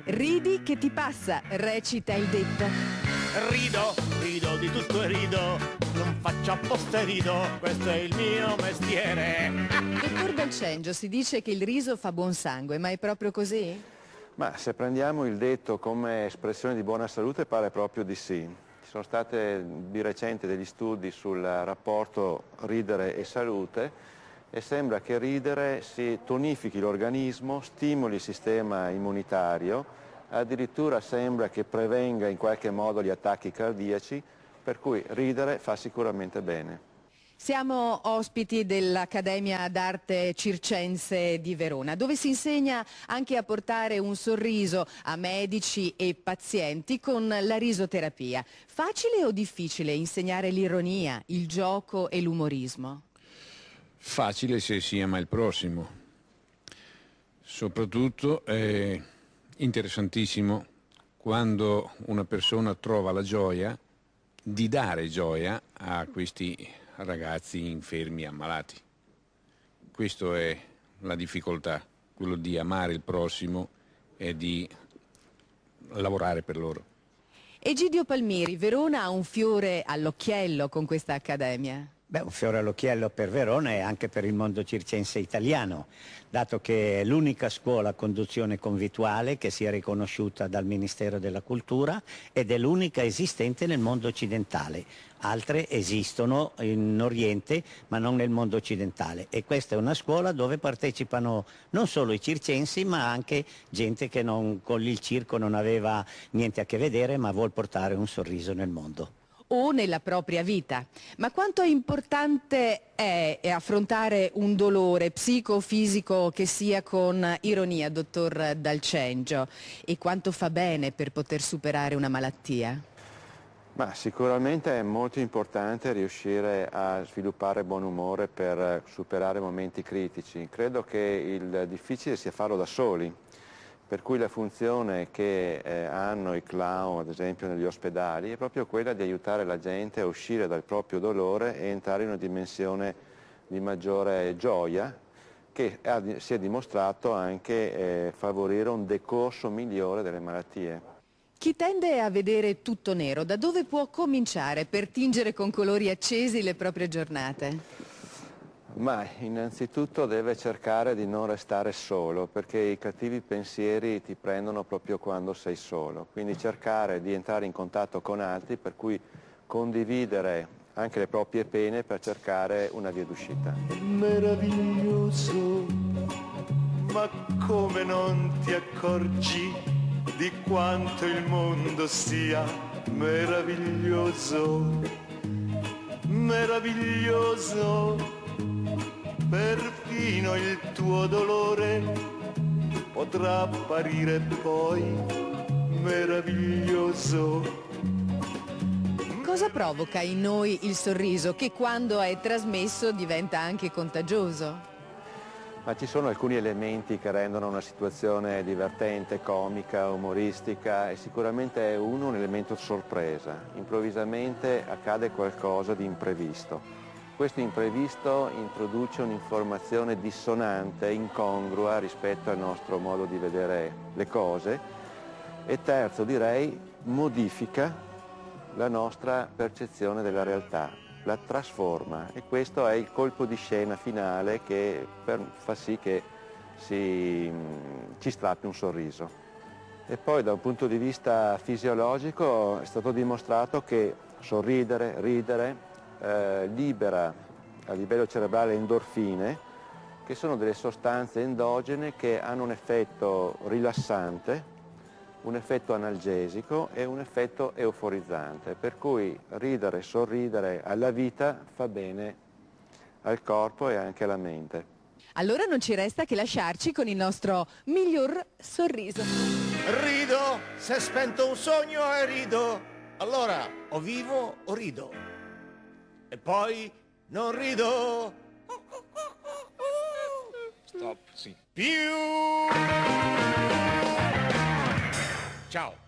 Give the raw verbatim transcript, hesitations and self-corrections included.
Ridi che ti passa, recita il detto. Rido, rido di tutto e rido, non faccio apposta e rido, questo è il mio mestiere. Dottor Dal Cengio, si dice che il riso fa buon sangue, ma è proprio così? Ma se prendiamo il detto come espressione di buona salute pare proprio di sì. Ci sono stati di recente degli studi sul rapporto ridere e salute e sembra che ridere si tonifichi l'organismo, stimoli il sistema immunitario, addirittura sembra che prevenga in qualche modo gli attacchi cardiaci, per cui ridere fa sicuramente bene. Siamo ospiti dell'Accademia d'Arte Circense di Verona, dove si insegna anche a portare un sorriso a medici e pazienti con la risoterapia. Facile o difficile insegnare l'ironia, il gioco e l'umorismo? Facile se si ama il prossimo. Soprattutto è interessantissimo quando una persona trova la gioia di dare gioia a questi ragazzi infermi, ammalati. Questa è la difficoltà, quello di amare il prossimo e di lavorare per loro. Egidio Palmieri, Verona ha un fiore all'occhiello con questa accademia. Beh, un fiore all'occhiello per Verona e anche per il mondo circense italiano, dato che è l'unica scuola a conduzione convituale che sia riconosciuta dal Ministero della Cultura ed è l'unica esistente nel mondo occidentale. Altre esistono in Oriente ma non nel mondo occidentale e questa è una scuola dove partecipano non solo i circensi ma anche gente che non, con il circo non aveva niente a che vedere ma vuol portare un sorriso nel mondo. O nella propria vita. Ma quanto importante è affrontare un dolore psicofisico che sia con ironia, dottor Dal Cengio, e quanto fa bene per poter superare una malattia? Ma sicuramente è molto importante riuscire a sviluppare buon umore per superare momenti critici. Credo che il difficile sia farlo da soli. Per cui la funzione che eh, hanno i clown, ad esempio negli ospedali, è proprio quella di aiutare la gente a uscire dal proprio dolore e entrare in una dimensione di maggiore gioia, che ha, si è dimostrato anche eh, favorire un decorso migliore delle malattie. Chi tende a vedere tutto nero, da dove può cominciare per tingere con colori accesi le proprie giornate? Ma innanzitutto deve cercare di non restare solo, perché i cattivi pensieri ti prendono proprio quando sei solo. Quindi cercare di entrare in contatto con altri, per cui condividere anche le proprie pene per cercare una via d'uscita. Meraviglioso, ma come non ti accorgi di quanto il mondo sia meraviglioso, meraviglioso. Perfino il tuo dolore potrà apparire poi meraviglioso. Cosa provoca in noi il sorriso che quando è trasmesso diventa anche contagioso? Ma ci sono alcuni elementi che rendono una situazione divertente, comica, umoristica e sicuramente è uno un elemento sorpresa. Improvvisamente accade qualcosa di imprevisto. Questo imprevisto introduce un'informazione dissonante, incongrua rispetto al nostro modo di vedere le cose e terzo direi modifica la nostra percezione della realtà, la trasforma e questo è il colpo di scena finale che per, fa sì che si, ci strappi un sorriso. E poi da un punto di vista fisiologico è stato dimostrato che sorridere, ridere, Eh, libera a livello cerebrale endorfine, che sono delle sostanze endogene che hanno un effetto rilassante, un effetto analgesico e un effetto euforizzante, per cui ridere, sorridere alla vita fa bene al corpo e anche alla mente. Allora non ci resta che lasciarci con il nostro miglior sorriso. Rido, se è spento un sogno e rido, allora o vivo o rido. E poi non rido. Stop, sì. Più. Ciao.